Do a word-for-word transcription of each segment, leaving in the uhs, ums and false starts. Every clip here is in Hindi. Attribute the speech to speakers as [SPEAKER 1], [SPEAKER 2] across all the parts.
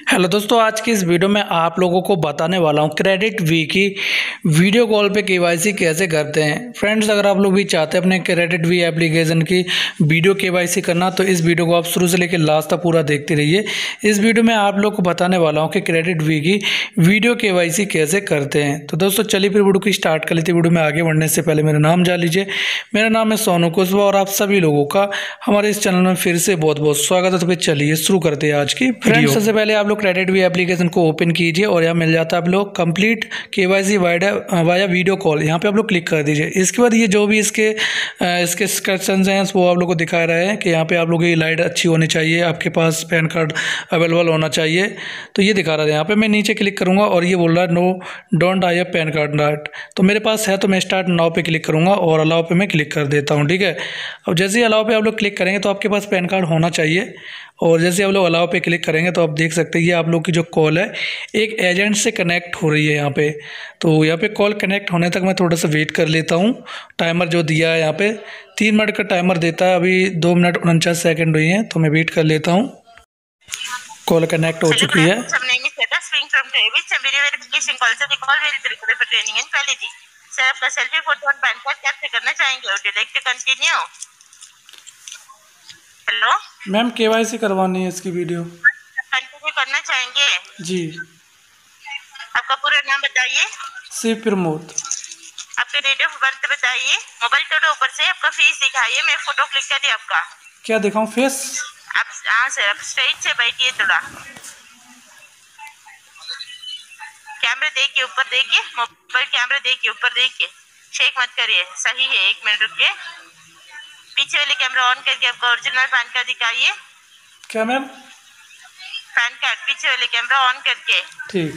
[SPEAKER 1] हेलो दोस्तों, आज की इस वीडियो में आप लोगों को बताने वाला हूं क्रेडिट वी की वीडियो कॉल पे केवाईसी कैसे करते हैं। फ्रेंड्स, अगर आप लोग भी चाहते हैं अपने क्रेडिट वी एप्लीकेशन की वीडियो केवाईसी करना तो इस वीडियो को आप शुरू से लेकर लास्ट तक पूरा देखते रहिए। इस वीडियो में आप लोग को बताने वाला हूं कि क्रेडिट वी की वीडियो केवाईसी कैसे करते हैं। तो दोस्तों चलिए फिर वीडियो की स्टार्ट कर लेते हैं। वीडियो में आगे बढ़ने से पहले मेरा नाम जान लीजिए। मेरा नाम है सोनू कुशवाहा और आप सभी लोगों का हमारे इस चैनल में फिर से बहुत बहुत स्वागत है। तो फिर चलिए शुरू करते हैं आज की वीडियो। सबसे पहले आप लोग क्रेडिट वी एप्लीकेशन को ओपन कीजिए और यहाँ मिल जाता है आप लोग complete KYC via via video call. यहाँ पे आप लोग क्लिक कर दीजिए। इसके बाद ये जो भी इसके इसके इंस्ट्रक्शंस हैं वो आप लोग को दिखा रहे हैं कि यहाँ पे आप लोगों की लाइट अच्छी होनी चाहिए, आपके पास पैन कार्ड अवेलेबल होना चाहिए। तो ये दिखा रहा है। यहाँ पे मैं नीचे क्लिक करूँगा और ये बोल रहा है no don't I have PAN card not. तो मेरे पास है तो मैं स्टार्ट नाउ पे क्लिक करूँगा और अलाउ पे मैं क्लिक कर देता हूँ। ठीक है, अब जैसे ही अलाउ पे आप लोग क्लिक करेंगे तो आपके पास पैन कार्ड होना चाहिए। और जैसे आप लोग अलाउ पे क्लिक करेंगे तो आप देख सकते हैं ये आप लोग की जो कॉल है एक एजेंट से कनेक्ट हो रही है यहाँ पे। तो यहाँ पे कॉल कनेक्ट होने तक मैं थोड़ा सा वेट कर लेता हूँ। टाइमर जो दिया है यहाँ पे तीन मिनट का टाइमर देता है। अभी दो मिनट उनचास सेकंड हुई हैं तो मैं वेट कर लेता हूँ। कॉल कनेक्ट हो चुकी है।
[SPEAKER 2] आपका सेल्फी फोटो और पैन कार्ड कैप्चर करना चाहेंगे और direct continue. Hello
[SPEAKER 1] ma'am, KYC करवानी है इसकी वीडियो
[SPEAKER 2] कंटिन्यू करना चाहेंगे
[SPEAKER 1] जी।
[SPEAKER 2] आपका पूरा नाम बताइए।
[SPEAKER 1] शिव प्रमोद।
[SPEAKER 2] आपका डेट ऑफ बर्थ बताइए। मोबाइल फोटो ऊपर से आपका फेस दिखाइए। मैं फोटो क्लिक कर दी आपका।
[SPEAKER 1] क्या दिखाऊं फेस?
[SPEAKER 2] आप हाँ सर, आप स्ट्रेट से बैठिए थोड़ा। कैमरा देखिए, ऊपर देखिए, मोबाइल कैमरा देखिए, ऊपर देखिए, शेक मत करिए। सही है, एक मिनट रुक के पीछे वाले कैमरा ऑन करके आपका ओरिजिनल पैन कार्ड दिखाइए।
[SPEAKER 1] क्या मैम?
[SPEAKER 2] पैन कार्ड पीछे वाले कैमरा ऑन करके।
[SPEAKER 1] ठीक।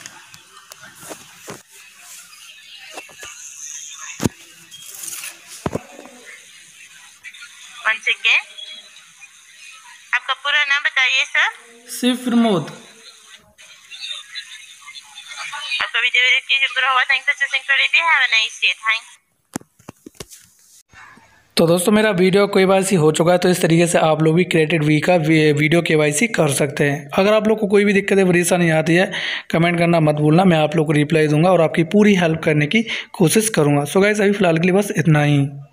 [SPEAKER 2] वन सेकेंड, आपका पूरा नाम बताइए सर।
[SPEAKER 1] शिव प्रमोद।
[SPEAKER 2] आपका वीडियो वेरिफिकेशन पूरा हुआ। Thanks for choosing credit. Have a nice day. Thanks.
[SPEAKER 1] तो दोस्तों मेरा वीडियो केवाईसी हो चुका है। तो इस तरीके से आप लोग भी क्रेडिट वी का वीडियो केवाईसी कर सकते हैं। अगर आप लोग को कोई भी दिक्कत है परेशानी आती है कमेंट करना मत भूलना। मैं आप लोग को रिप्लाई दूंगा और आपकी पूरी हेल्प करने की कोशिश करूंगा। सो गाइस अभी फिलहाल के लिए बस इतना ही।